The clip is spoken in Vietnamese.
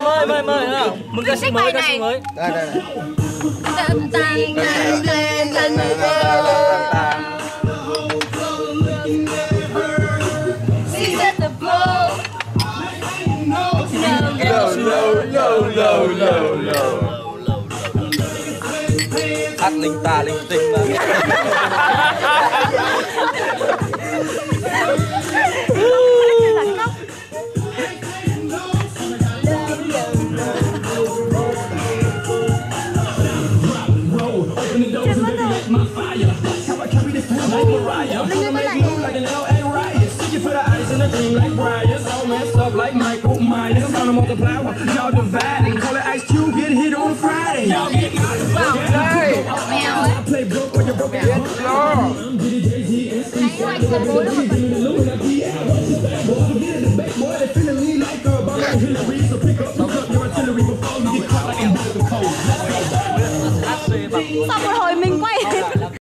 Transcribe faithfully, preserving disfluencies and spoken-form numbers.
Mời mời mời nào. Mừng ca sĩ mới, ca sĩ mới. Đây đây này. Tạm tàn lên lên lên lên. Lâu lâu lâu lâu. Hát linh ta linh tinh mà. Like Michael Myers, I'm gonna multiply. Y'all divide and call it Ice Cube. Get hit on Friday. Y'all get I play broke when you're broke. Get slow. Xong rồi hồi mình